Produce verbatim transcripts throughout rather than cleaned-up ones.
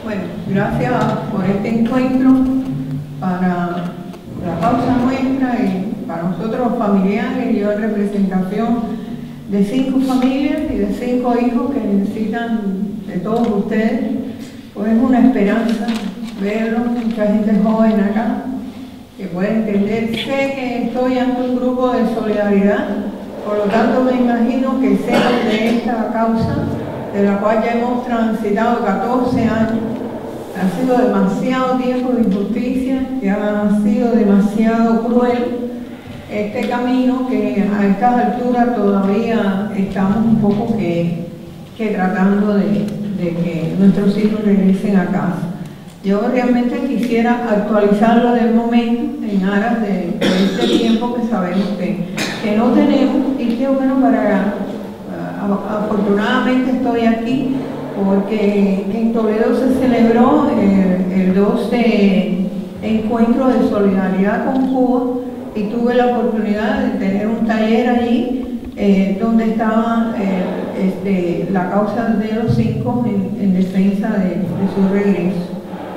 Bueno, gracias por este encuentro para la causa nuestra y para nosotros los familiares. Yo en representación de cinco familias y de cinco hijos que necesitan de todos ustedes, pues es una esperanza verlos, mucha gente joven acá que puede entender. Sé que estoy ante un grupo de solidaridad, por lo tanto me imagino que sean de esta causa, de la cual ya hemos transitado catorce años. Ha sido demasiado tiempo de injusticia, ya ha sido demasiado cruel este camino que a estas alturas todavía estamos un poco que, que tratando de, de que nuestros hijos regresen a casa. Yo realmente quisiera actualizarlo del momento en aras de, de este tiempo que sabemos que, que no tenemos, y que bueno, para afortunadamente estoy aquí porque en Toledo se celebró el, el doce encuentro de solidaridad con Cuba y tuve la oportunidad de tener un taller allí eh, donde estaba eh, este, la causa de los cinco en, en defensa de, de su regreso.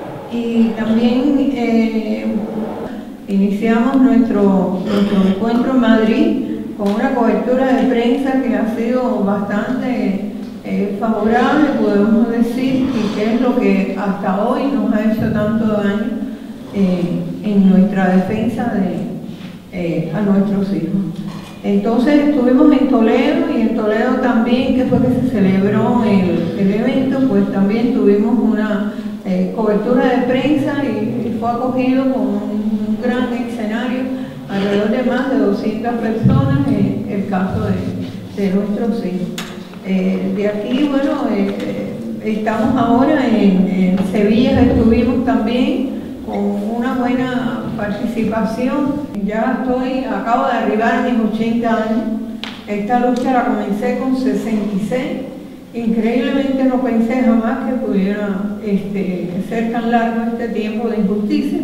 Y también eh, iniciamos nuestro, nuestro encuentro en Madrid con una cobertura de prensa que ha sido bastante eh, favorable, podemos decir, y que es lo que hasta hoy nos ha hecho tanto daño eh, en nuestra defensa de, eh, a nuestros hijos. Entonces estuvimos en Toledo, y en Toledo también, que fue que se celebró el, el evento, pues también tuvimos una eh, cobertura de prensa y, y fue acogido con un, un gran escenario, alrededor de más de doscientas personas, en el caso de, de nuestros hijos. Eh, de aquí, bueno, eh, estamos ahora en, en Sevilla, estuvimos también con una buena participación. Ya estoy, acabo de arribar a mis ochenta años. Esta lucha la comencé con sesenta y seis. Increíblemente no pensé jamás que pudiera este, ser tan largo este tiempo de injusticia,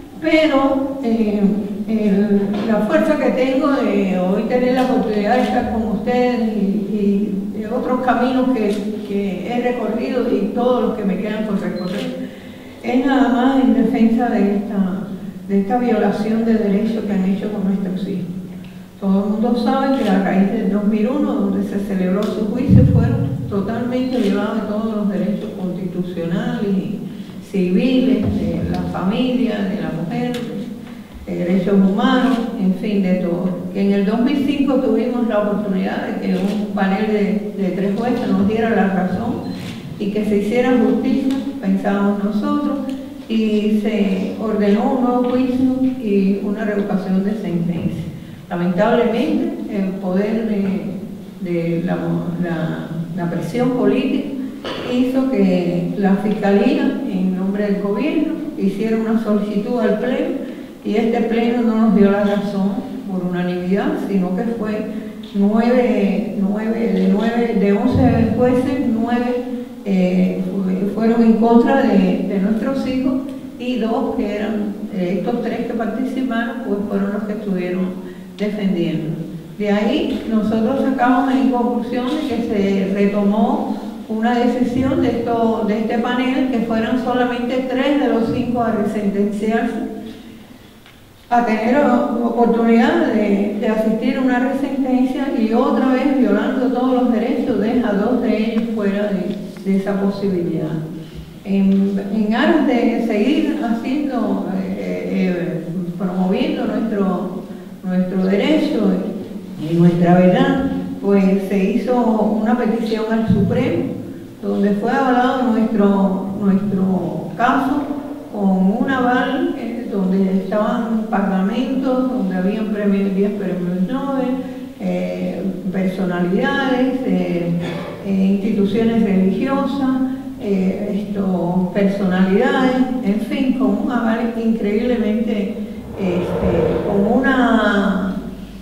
pero eh, el, la fuerza que tengo de hoy tener la oportunidad de estar con ustedes y, y de otros caminos que, que he recorrido y todos los que me quedan por recorrer, es nada más en defensa de esta, de esta violación de derechos que han hecho con nuestros hijos. Todo el mundo sabe que a raíz del dos mil uno, donde se celebró su juicio, fueron totalmente violados todos los derechos constitucionales y civiles, de la familia, de la mujer, de derechos humanos, en fin, de todo. En el dos mil cinco tuvimos la oportunidad de que un panel de, de tres jueces nos diera la razón y que se hiciera justicia, pensábamos nosotros, y se ordenó un nuevo juicio y una revocación de sentencia. Lamentablemente, el poder de, de la, la, la presión política hizo que la Fiscalía, en nombre del gobierno, hiciera una solicitud al Pleno, y este Pleno no nos dio la razón por unanimidad, sino que fue nueve, nueve, de, nueve, de once jueces, nueve eh, fueron en contra de, de nuestros hijos, y dos que eran, eh, estos tres que participaron, pues fueron los que estuvieron defendiendo. De ahí nosotros sacamos en conclusión de que se retomó una decisión de, esto, de este panel, que fueran solamente tres de los cinco a resentenciarse, a tener oportunidad de, de asistir a una resentencia, y otra vez, violando todos los derechos, deja a dos de ellos fuera de, de esa posibilidad. En, en aras de seguir haciendo, eh, eh, promoviendo nuestro, nuestro derecho y nuestra verdad, pues se hizo una petición al Supremo, donde fue avalado nuestro, nuestro caso con un aval, eh, donde estaban parlamentos, donde habían premios, diez premios Nobel, eh, personalidades, eh, eh, instituciones religiosas, eh, esto, personalidades, en fin, con un aval increíblemente, este, con una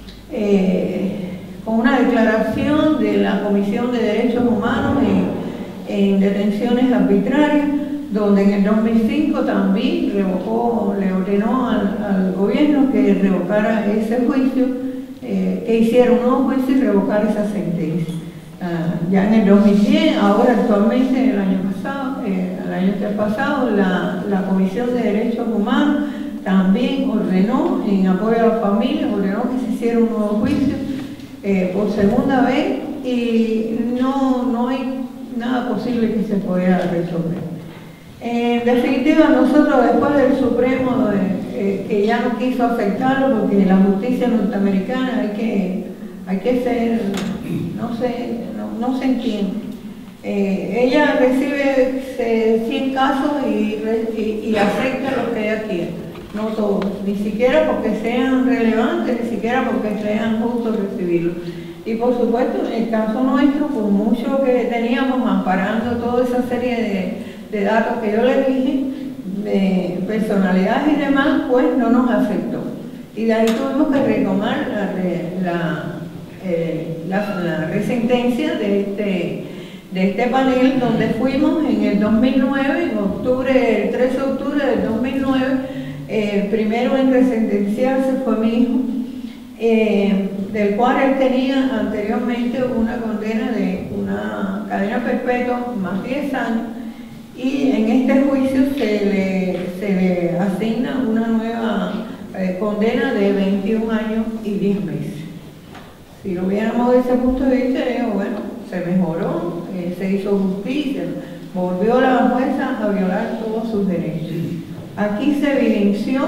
eh, con una declaración de la Comisión de Derechos Humanos en, en detenciones arbitrarias, donde en el dos mil cinco también revocó, le ordenó al, al gobierno que revocara ese juicio, eh, que hiciera un nuevo juicio y revocara esa sentencia. Uh, ya en el dos mil diez, ahora actualmente, el año pasado, eh, el año pasado, la, la Comisión de Derechos Humanos también ordenó, en apoyo a las familias, ordenó que se hiciera un nuevo juicio eh, por segunda vez, y no, no hay nada posible que se pueda resolver. En definitiva, nosotros después del Supremo, eh, que ya no quiso aceptarlo, porque la justicia norteamericana hay que, hay que ser, no sé, no, no se entiende. Eh, ella recibe eh, cien casos y, y, y acepta lo que ella quiere. No todos, ni siquiera porque sean relevantes, ni siquiera porque sean justos recibirlos. Y por supuesto, en el caso nuestro, por mucho que teníamos amparando toda esa serie de, de datos que yo les dije, de personalidades y demás, pues no nos aceptó. Y de ahí tuvimos que retomar la, la, eh, la, la resentencia de este, de este panel, donde fuimos en el dos mil nueve, en octubre, el trece de octubre del dos mil nueve, el eh, primero en resentenciarse fue mi hijo, eh, del cual él tenía anteriormente una condena de una cadena perpetua más diez años, y en este juicio se le, se le asigna una nueva eh, condena de veintiún años y diez meses. Si lo viéramos desde ese punto de vista, digo, bueno, se mejoró, eh, se hizo justicia, volvió la jueza a violar todos sus derechos. Aquí se evidenció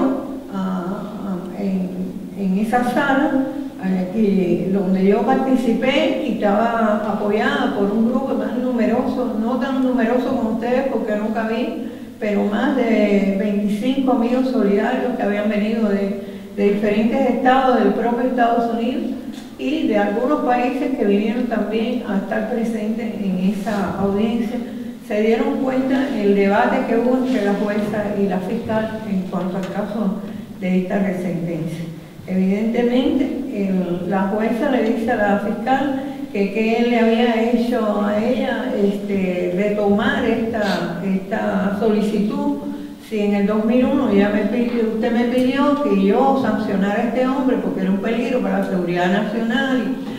uh, en, en esa sala, uh, y donde yo participé y estaba apoyada por un grupo más numeroso, no tan numeroso como ustedes porque no cabí, pero más de veinticinco amigos solidarios que habían venido de, de diferentes estados del propio Estados Unidos y de algunos países que vinieron también a estar presentes en esa audiencia. Se dieron cuenta el debate que hubo entre la jueza y la fiscal en cuanto al caso de esta resentencia. Evidentemente, el, la jueza le dice a la fiscal que, que él le había hecho a ella este, retomar esta, esta solicitud, si en el dos mil uno ya me pidió, usted me pidió que yo sancionara a este hombre porque era un peligro para la seguridad nacional y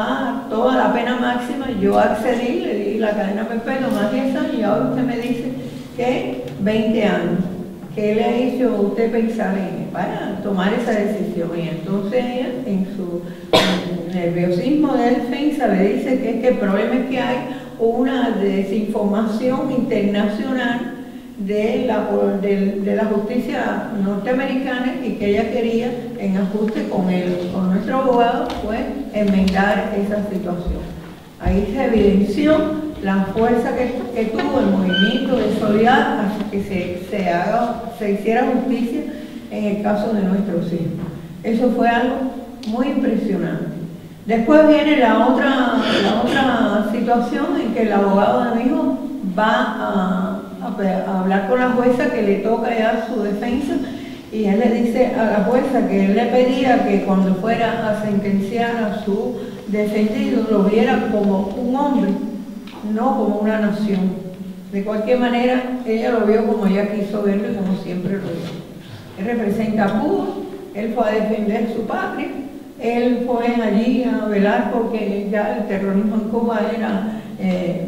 a toda la pena máxima, yo accedí, le di la cadena perpetua más diez años y ahora usted me dice que veinte años. ¿Qué le ha hecho usted pensar en para tomar esa decisión? Y entonces ella, en su nerviosismo de defensa, le dice que es que el problema es que hay una desinformación internacional de la, de, de la justicia norteamericana y que ella quería, en ajuste con, el, con nuestro abogado, pues enmendar esa situación. Ahí se evidenció la fuerza que, que tuvo el movimiento de solidaridad hasta que se, se, haga, se hiciera justicia en el caso de nuestros hijos. Eso fue algo muy impresionante. Después viene la otra, la otra situación en que el abogado de mi hijo va a a hablar con la jueza, que le toca ya su defensa, y él le dice a la jueza que él le pedía que cuando fuera a sentenciar a su defendido lo viera como un hombre, no como una nación. De cualquier manera, ella lo vio como ella quiso verlo y como siempre lo vio. Él representa a Cuba, él fue a defender su patria, él fue allí a velar porque ya el terrorismo en Cuba era eh,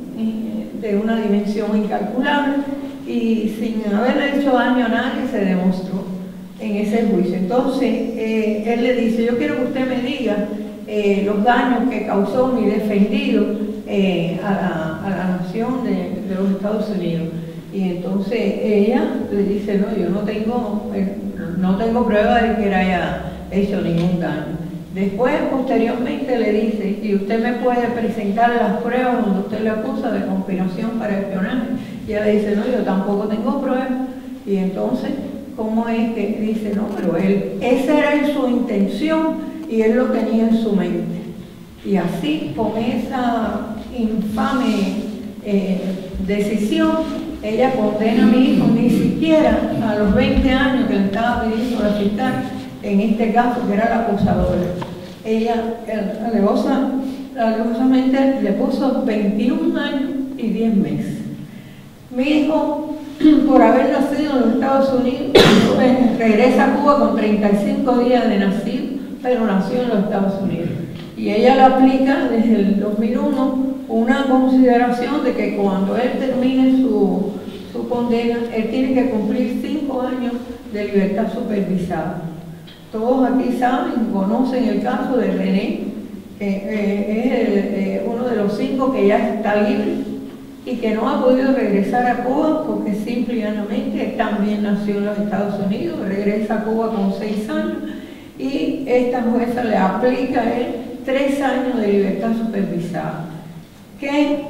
de una dimensión incalculable y sin haberle hecho daño a nadie se demostró en ese juicio. Entonces, eh, él le dice, yo quiero que usted me diga eh, los daños que causó mi defendido eh, a, la, a la nación de, de los Estados Unidos. Y entonces ella le dice, no, yo no tengo, eh, no tengo prueba de que él haya hecho ningún daño. Después, posteriormente, le dice, y usted me puede presentar las pruebas donde usted le acusa de conspiración para espionaje. Y ella le dice, no, yo tampoco tengo pruebas. Y entonces, ¿cómo es que dice, no, pero él, esa era su intención y él lo tenía en su mente? Y así, con esa infame eh, decisión, ella condena a mi hijo ni siquiera a los veinte años que le estaba pidiendo la fiscal, en este caso, que era la acusadora. Ella, alegosa, alegosamente, le puso veintiún años y diez meses. Mi hijo, por haber nacido en los Estados Unidos, pues, regresa a Cuba con treinta y cinco días de nacido, pero nació en los Estados Unidos. Y ella le aplica desde el dos mil uno una consideración de que cuando él termine su, condena, él tiene que cumplir cinco años de libertad supervisada. Todos aquí saben, conocen el caso de René, que eh, es el, eh, uno de los cinco que ya está libre y que no ha podido regresar a Cuba porque simple y llanamente también nació en los Estados Unidos, regresa a Cuba con seis años y esta jueza le aplica a él tres años de libertad supervisada, que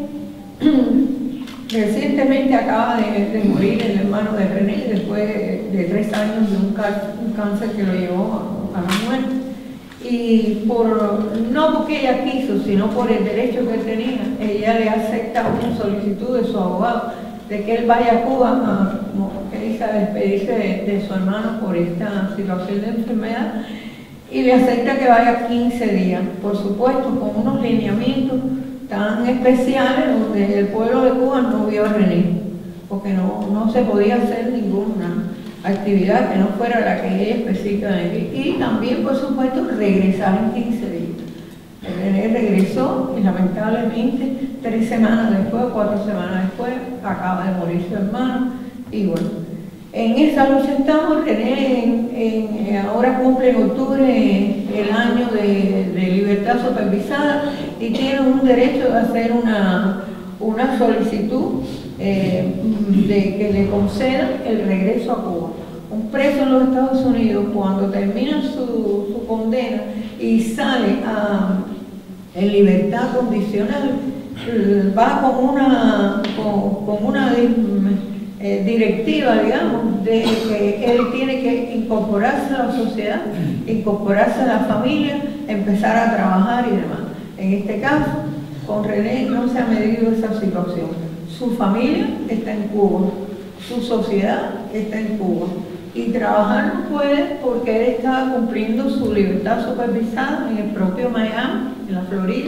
recientemente acaba de, de morir el hermano de René después de, de tres años de un, un cáncer que lo llevó a, a la muerte. Y por, no porque ella quiso, sino por el derecho que tenía, ella le acepta una solicitud de su abogado de que él vaya a Cuba a, como que dice, a despedirse de, de su hermano por esta situación de enfermedad, y le acepta que vaya quince días, por supuesto, con unos lineamientos tan especiales donde el pueblo de Cuba no vio a René, porque no, no se podía hacer ninguna actividad que no fuera la que ella específicamente, y también, por supuesto, regresar en quince días. René regresó y lamentablemente tres semanas después, cuatro semanas después, acaba de morir su hermano, y bueno, en esa lucha estamos. René en, en, ahora cumple en octubre el año de, de libertad supervisada y tiene un derecho de hacer una, una solicitud eh, de que le concedan el regreso a Cuba. Un preso en los Estados Unidos, cuando termina su, su condena y sale a, en libertad condicional, va con una, con, con una eh, directiva, digamos, de que él tiene que incorporarse a la sociedad, incorporarse a la familia, empezar a trabajar y demás. En este caso, con René no se ha medido esa situación. Su familia está en Cuba, su sociedad está en Cuba, y trabajar no puede porque él estaba cumpliendo su libertad supervisada en el propio Miami, en la Florida,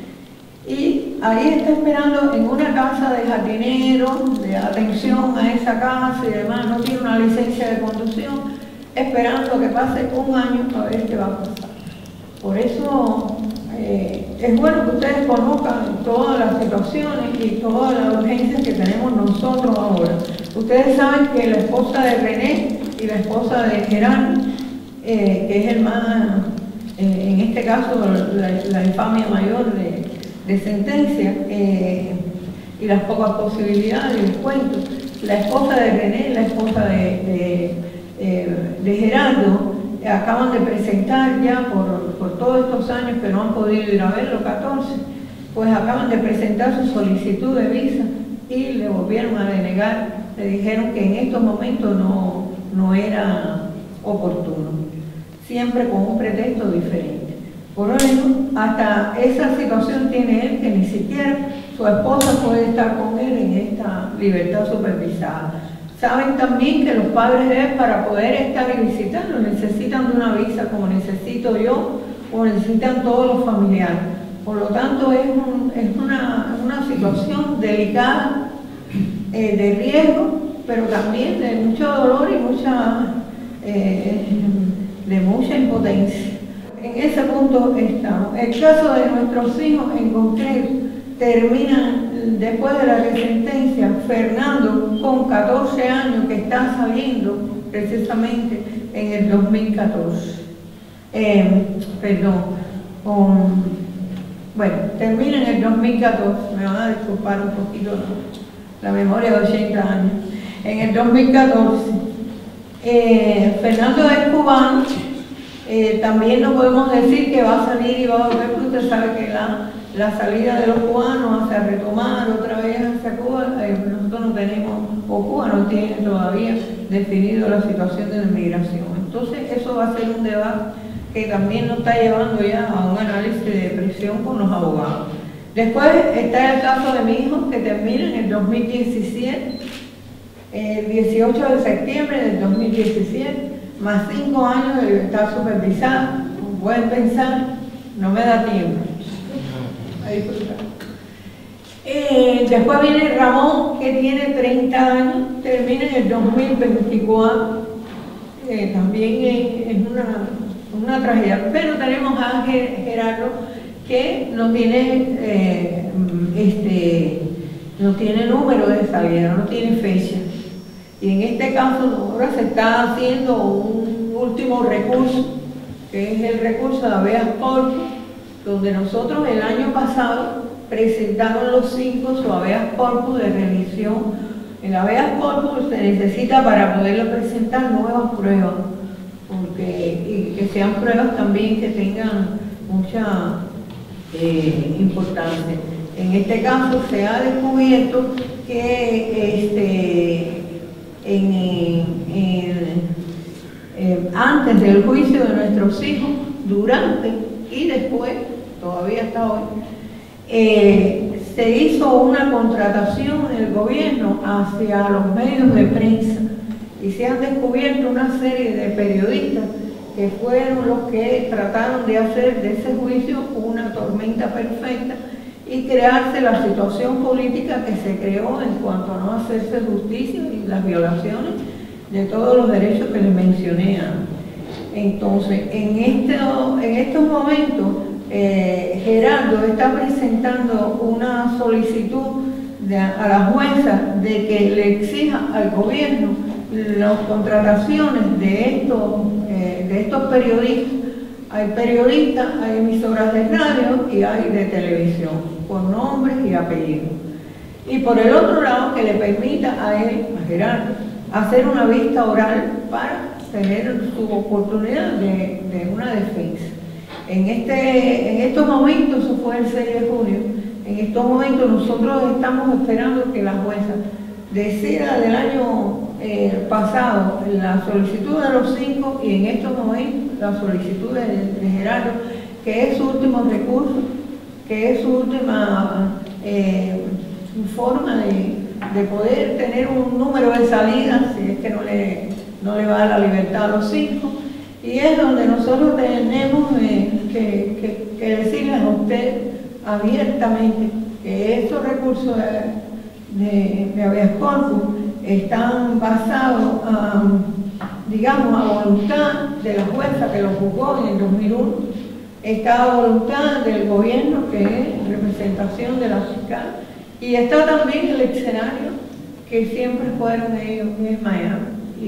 y ahí está esperando en una casa de jardinero, de atención a esa casa y demás, no tiene una licencia de conducción, esperando que pase un año a ver qué va a pasar. Por eso eh, es bueno que ustedes conozcan todas las situaciones y todas las urgencias que tenemos nosotros ahora. Ustedes saben que la esposa de René y la esposa de Gerardo, eh, que es el más, eh, en este caso, la, la infamia mayor de, de sentencia, eh, y las pocas posibilidades, les cuento, la esposa de René y la esposa de, de, eh, de Gerardo acaban de presentar ya por, por todos estos años que no han podido ir a ver los catorce, pues acaban de presentar su solicitud de visa y le volvieron a denegar, le dijeron que en estos momentos no, no era oportuno, siempre con un pretexto diferente. Por eso, hasta esa situación tiene él que ni siquiera su esposa puede estar con él en esta libertad supervisada. Saben también que los padres de él, para poder estar y visitarlo, necesitan de una visa como necesito yo o necesitan todos los familiares. Por lo tanto, es, un, es una, una situación delicada, eh, de riesgo, pero también de mucho dolor y mucha, eh, de mucha impotencia. En ese punto estamos. El caso de nuestros hijos en concreto termina después de la sentencia. Fernando, con catorce años, que está saliendo precisamente en el dos mil catorce. Eh, perdón, con, bueno, termina en el dos mil catorce, me van a disculpar un poquito, ¿no? La memoria de ochenta años. En el dos mil catorce, eh, Fernando es cubano. Eh, también no podemos decir que va a salir y va a volver, porque usted sabe que la, la salida de los cubanos hacia retomar otra vez hacia Cuba, eh, nosotros no tenemos, o Cuba no tiene todavía definido la situación de la inmigración. Entonces eso va a ser un debate que también nos está llevando ya a un análisis de presión con los abogados. Después está el caso de mi hijo, que termina en el dos mil diecisiete, el dieciocho de septiembre del dos mil diecisiete, más cinco años de libertad supervisada. Pueden pensar, no me da tiempo a disfrutar. Eh, después viene Ramón, que tiene treinta años, termina en el dos mil veinticuatro, eh, también es, es una, una tragedia. Pero tenemos a Gerardo, que no tiene, eh, este, no tiene número de salida, no tiene fecha. Y en este caso ahora se está haciendo un último recurso, que es el recurso de habeas corpus, donde nosotros el año pasado presentaron los cinco su habeas corpus de revisión. El habeas corpus se necesita para poderlo presentar nuevas pruebas, porque, y que sean pruebas también que tengan mucha eh, importancia. En este caso se ha descubierto que este, en, en, en, antes del juicio de nuestros hijos, durante y después, todavía hasta hoy, eh, se hizo una contratación del gobierno hacia los medios de prensa y se han descubierto una serie de periodistas que fueron los que trataron de hacer de ese juicio una tormenta perfecta y crearse la situación política que se creó en cuanto a no hacerse justicia y las violaciones de todos los derechos que les mencioné antes. Entonces, en, este, en estos momentos, eh, Gerardo está presentando una solicitud de, a la jueza de que le exija al gobierno las contrataciones de estos, eh, de estos periodistas. Hay periodistas, hay emisoras de radio y hay de televisión, con nombres y apellidos. Y por el otro lado, que le permita a él, a Gerardo, hacer una vista oral para tener su oportunidad de, de una defensa. En, este, en estos momentos, eso fue el seis de junio, en estos momentos nosotros estamos esperando que la jueza decida del año eh, pasado la solicitud de los cinco y en estos momentos la solicitud de, de Gerardo, que es su último recurso, que es su última eh, forma de, de poder tener un número de salidas, si es que no le, no le va a dar la libertad a los cinco, y es donde nosotros tenemos eh, que, que, que decirles a usted abiertamente que estos recursos de, de, de habeas corpus están basados a, digamos, a voluntad de la jueza que lo juzgó en el dos mil uno, está a voluntad del gobierno, que es representación de la fiscal, y está también el escenario que siempre fueron ellos, que es Miami,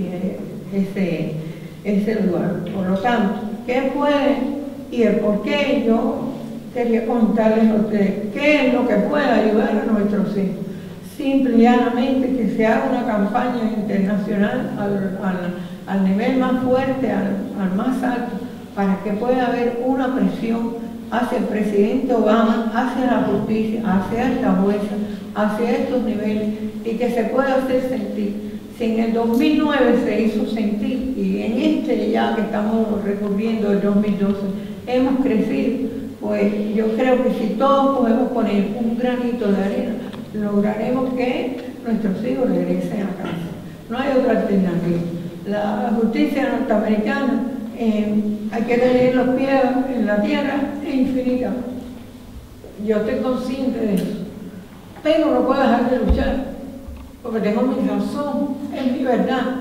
y ese, ese lugar. Por lo tanto, ¿qué puede y el por qué? Yo quería contarles a ustedes qué es lo que puede ayudar a nuestros hijos. Simple y llanamente que se haga una campaña internacional al, al, al nivel más fuerte, al, al más alto, para que pueda haber una presión hacia el presidente Obama, hacia la justicia, hacia esta jueza, hacia estos niveles, y que se pueda hacer sentir. Si en el dos mil nueve se hizo sentir, y en este ya que estamos recurriendo el dos mil doce, hemos crecido, pues yo creo que si todos podemos poner un granito de arena, lograremos que nuestros hijos regresen a casa. No hay otra alternativa. La justicia norteamericana, eh, hay que tener los pies en la tierra e infinita. Yo estoy consciente de eso, pero no puedo dejar de luchar, porque tengo mi razón, es mi verdad.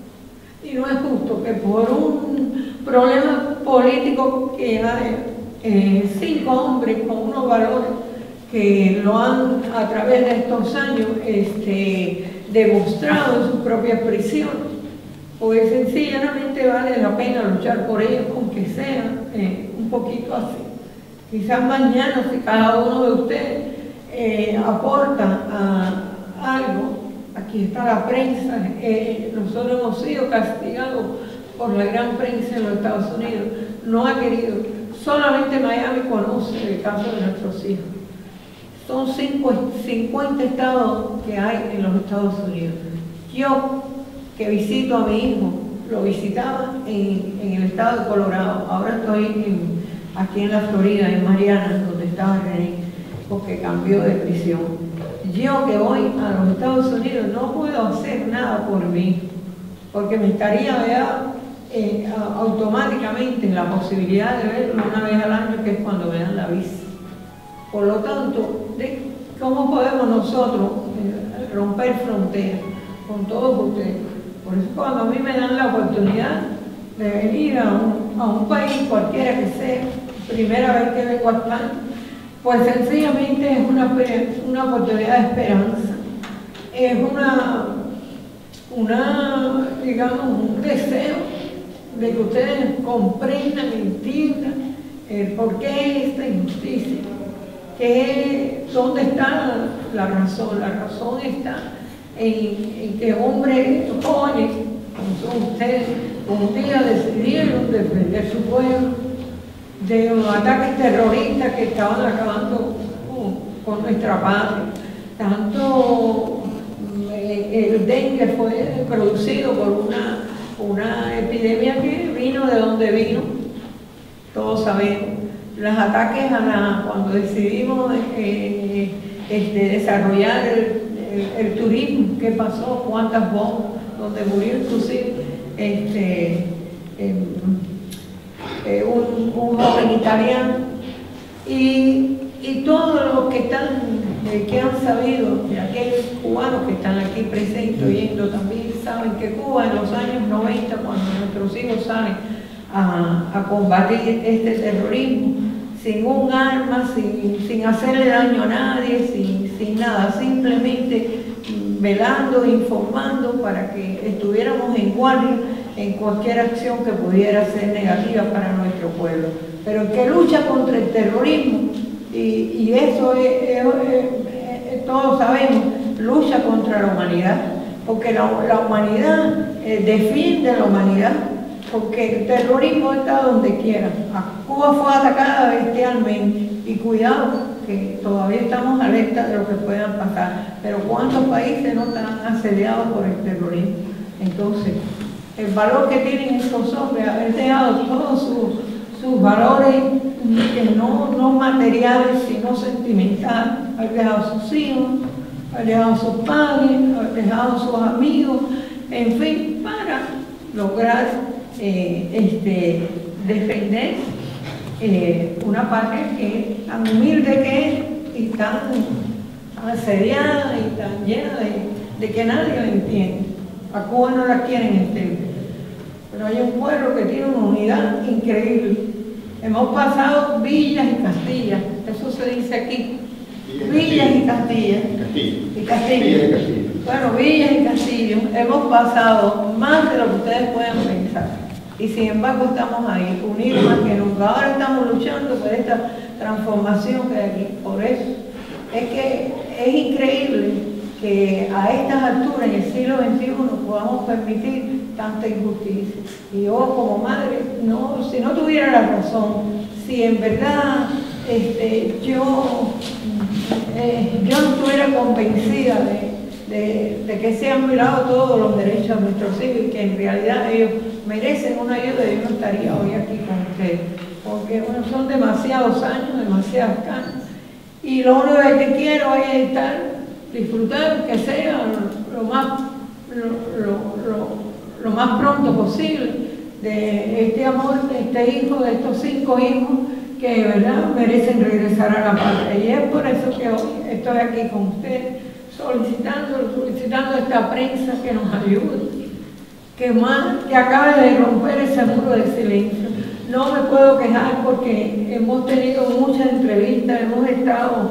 Y no es justo que por un problema político que hay eh, cinco hombres con unos valores que lo han a través de estos años este, demostrado en sus propias prisiones, pues sencillamente vale la pena luchar por ellos, aunque sea eh, un poquito así. Quizás mañana, si cada uno de ustedes eh, aporta a algo, aquí está la prensa, eh, nosotros hemos sido castigados por la gran prensa en los Estados Unidos, no ha querido, solamente Miami conoce el caso de nuestros hijos. Son cincuenta estados que hay en los Estados Unidos. Yo, que visito a mi hijo, lo visitaba en, en el estado de Colorado, ahora estoy en, aquí en la Florida, en Mariana, donde estaba René, porque cambió de prisión. Yo que voy a los Estados Unidos no puedo hacer nada por mí, porque me estaría ¿verdad? Eh, automáticamente en la posibilidad de verlo una vez al año, que es cuando me dan la visa. Por lo tanto, ¿de ¿cómo podemos nosotros eh, romper fronteras con todos ustedes? Por eso cuando a mí me dan la oportunidad de venir a un, a un país cualquiera que sea, primera vez que vengo a España, pues sencillamente es una, una oportunidad de esperanza, es una, una, digamos, un deseo de que ustedes comprendan y entiendan el por qué esta injusticia, que dónde está la razón. La razón está en, en que hombres jóvenes, como son ustedes, un día decidieron defender su pueblo de los ataques terroristas que estaban acabando con, con nuestra patria. Tanto eh, el dengue fue producido por una, una epidemia que vino de donde vino, todos sabemos. Los ataques a la, cuando decidimos eh, este, desarrollar el, el, el turismo, qué pasó, cuántas bombas, donde murió inclusive este, eh, eh, un, un joven italiano, y, y todos los que están, eh, que han sabido, de aquellos cubanos que están aquí presentes oyendo también, saben que Cuba en los años noventa, cuando nuestros hijos salen a, a combatir este terrorismo, sin un arma, sin, sin hacerle daño a nadie, sin, sin nada, simplemente velando, informando para que estuviéramos en guardia en cualquier acción que pudiera ser negativa para nuestro pueblo. Pero el que lucha contra el terrorismo, y, y eso es, es, es, es, todos sabemos, lucha contra la humanidad, porque la, la humanidad eh, defiende a la humanidad, porque el terrorismo está donde quiera. Cuba fue atacada bestialmente, y cuidado, que todavía estamos alerta de lo que puedan pasar, pero ¿cuántos países no están asediados por el terrorismo? Entonces, el valor que tienen estos hombres, haber dejado todos sus, sus valores, que no, no materiales, sino sentimentales, haber dejado a sus hijos, haber dejado a sus padres, haber dejado a sus amigos, en fin, para lograr eh, este, defender eh, una patria que es tan humilde que es, y tan asediada y tan llena de, de que nadie la entiende. A Cuba no la quieren entender, pero hay un pueblo que tiene una unidad increíble. Hemos pasado villas y castillas, eso se dice aquí, villas y castillas, y castillos. Bueno, villas y castillos, hemos pasado más de lo que ustedes puedan pensar, y sin embargo estamos ahí, unidos más que nunca. Ahora estamos luchando por esta transformación que hay aquí. Por eso es que es increíble que a estas alturas, en el siglo veintiuno, podamos permitir tanta injusticia. Y yo como madre, no, si no tuviera la razón, si en verdad este, yo, eh, yo no estuviera convencida de, de, de que se han violado todos los derechos de nuestros hijos y que en realidad ellos merecen una ayuda, yo no estaría hoy aquí con ustedes, porque bueno, son demasiados años, demasiadas canas, y lo único que quiero es estar, disfrutar, que sea lo, lo más lo, lo, lo, lo más pronto posible de este amor, de este hijo, de estos cinco hijos que de verdad merecen regresar a la patria. Y es por eso que hoy estoy aquí con ustedes, solicitando, solicitando a esta prensa que nos ayude, que más, que acabe de romper ese muro de silencio. No me puedo quejar porque hemos tenido muchas entrevistas, hemos estado,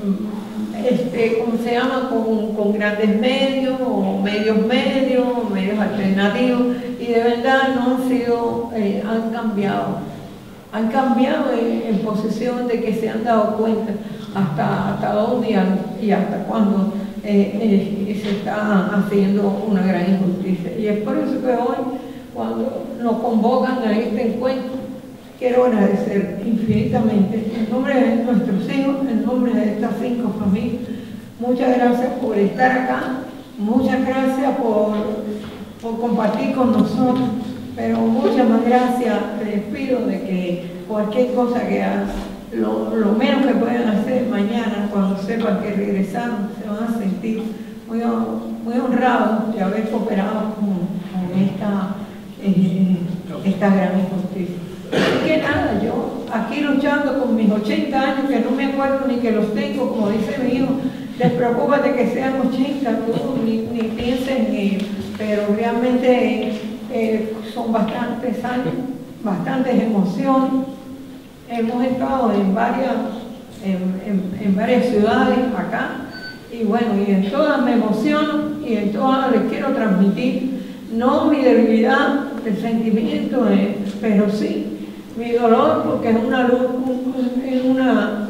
este, ¿cómo se llama?, con, con grandes medios, o medios medios, o medios alternativos, y de verdad no han sido, eh, han cambiado, han cambiado en, en posición de que se han dado cuenta hasta, hasta dónde y hasta cuándo eh, eh, se está haciendo una gran injusticia. Y es por eso que hoy, cuando nos convocan a este encuentro, quiero agradecer infinitamente en nombre de nuestros hijos, en nombre de estas cinco familias. Muchas gracias por estar acá, muchas gracias por, por compartir con nosotros, pero muchas más gracias. Les pido de que cualquier cosa que hagan, lo, lo menos que puedan hacer mañana, cuando sepan que regresaron, se van a sentir muy, muy honrados de haber cooperado con, con esta, eh, esta gran injusticia. Así que nada, yo aquí luchando con mis ochenta años, que no me acuerdo ni que los tengo, como dice mi hijo, despreocúpate que sean ochenta, tú ni, ni pienses, ni, pero realmente eh, son bastantes años, bastantes emociones. Hemos estado en varias, en, en, en varias ciudades acá, Y bueno, y en todas me emociono y en todas les quiero transmitir, no mi debilidad de sentimiento, eh, pero sí mi dolor, porque es una, es una,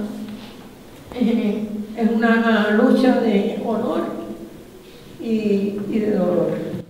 es una lucha de honor y, y de dolor.